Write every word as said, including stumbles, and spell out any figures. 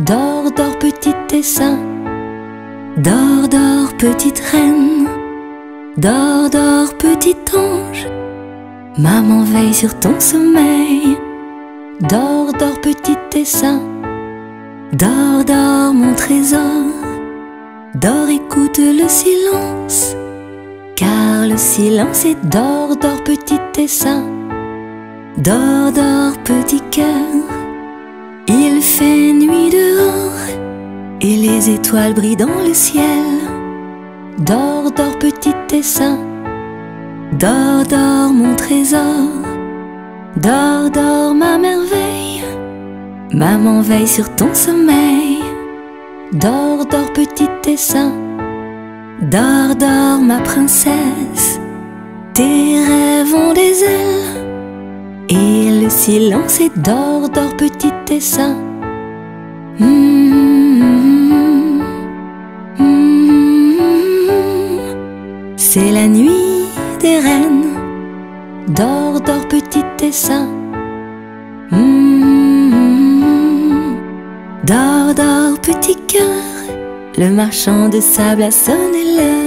Dors, dors, petit essaim. Dors, dors, petite reine. Dors, dors, petit ange. Maman veille sur ton sommeil. Dors, dors, petit essaim. Dors, dors, mon trésor. Dors, écoute le silence. Car le silence est dors, dors, petit essaim. Dors, dors, petit cœur. Il fait nuit dehors et les étoiles brillent dans le ciel. Dors, dors, petit essaim. Dors, dors, mon trésor. Dors, dors, ma merveille. Maman veille sur ton sommeil. Dors, dors, petit essaim. Dors, dors, ma princesse. Tes rêves ont des ailes. Et le silence est dors, dors, petit essaim. Mmh, mmh, mmh. C'est la nuit des reines. Dors, dors, petit essaim. Mmh, dors, dors, petit cœur. Le marchand de sable a sonné l'heure.